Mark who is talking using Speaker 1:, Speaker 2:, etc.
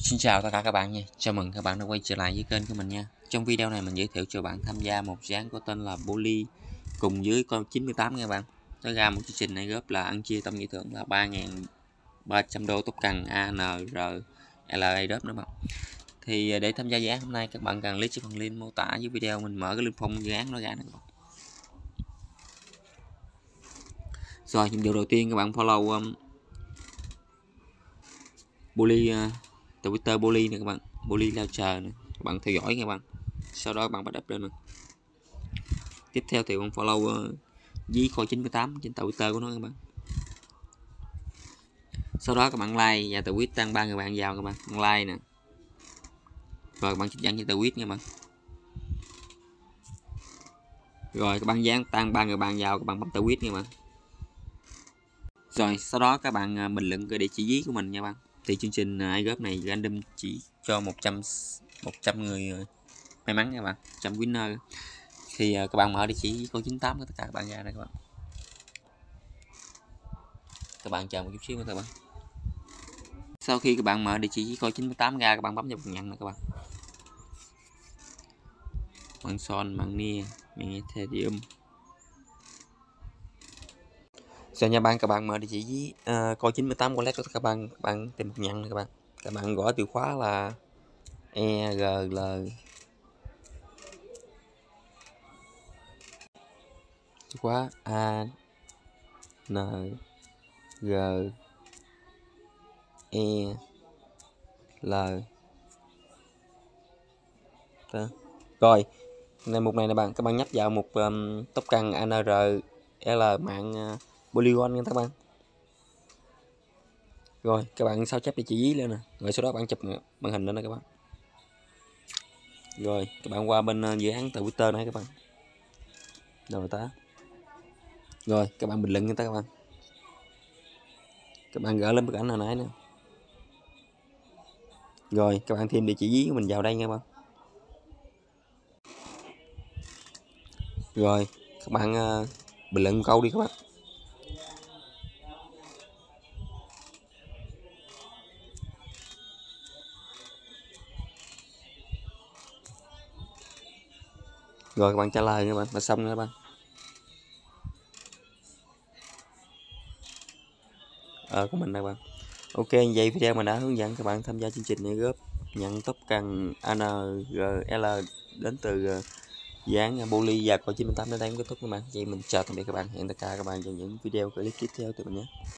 Speaker 1: Xin chào tất cả các bạn nha. Chào mừng các bạn đã quay trở lại với kênh của mình nha. Trong video này mình giới thiệu cho bạn tham gia một dự án có tên là Poly cùng với con 98 nha bạn. Nó ra một chương trình này góp là ăn chia tổng giải thưởng là 3.300 đô tốc cần ANRLA đớp nữa bạn. Thì để tham gia dự án hôm nay các bạn cần click vào phần link mô tả dưới video, mình mở cái link phong dự án nó ra nè các bạn. Rồi nhiệm vụ đầu tiên các bạn follow Poly Twitter Poly nè các bạn, Poly Launcher nè, các bạn theo dõi nha các bạn. Sau đó các bạn bắt up lên nè. Tiếp theo thì bạn follow dí coi 98 trên Twitter của nó các bạn. Sau đó các bạn like và tweet tăng 3 người bạn vào các bạn, like nè. Rồi các bạn trích dẫn cho tweet nha các bạn. Rồi các bạn dán tăng 3 người bạn vào, các bạn bấm tweet nha các bạn. Rồi sau đó các bạn bình luận cái địa chỉ ví của mình nha các bạn. Thì chương trình iGop này random chỉ cho 100 người may mắn nha các bạn, 100 winner. Thì các bạn mở địa chỉ câu 98 của tất cả các bạn ra đây các bạn. Các bạn chờ một chút xíu nữa các bạn. Sau khi các bạn mở địa chỉ câu 98 ra, các bạn bấm vào phần nhận nè các bạn. Bạn son, bạn nia, bạn Ethereum. Rồi nha bạn, các bạn mở địa chỉ coi 98 wallet của các bạn tìm một nhận nè các bạn. Các bạn gõ từ khóa là ERL từ khóa A N G E L. Đó. Rồi này mục này nè bạn, các bạn nhấp vào mục token ANRL mạng Polygon nha các bạn. Rồi các bạn sao chép địa chỉ ví lên nè, rồi sau đó bạn chụp màn hình lên nè các bạn. Rồi các bạn qua bên dự án Twitter này các bạn. Rồi tá. Rồi các bạn bình luận cho các bạn. Các bạn gỡ lên bức ảnh hồi nãy nè. Rồi các bạn thêm địa chỉ ví của mình vào đây nha các bạn. Rồi các bạn bình luận câu đi các bạn. Rồi các bạn trả lời các bạn là xong rồi các bạn. Của mình đây các bạn. Ok, vậy video mình đã hướng dẫn các bạn tham gia chương trình này góp nhận token ANRL đến từ dự án Poly và coi 98 đến đây cũng kết thúc các bạn. Vậy mình chào tạm biệt các bạn, hẹn tất cả các bạn trong những video clip tiếp theo từ mình nhé.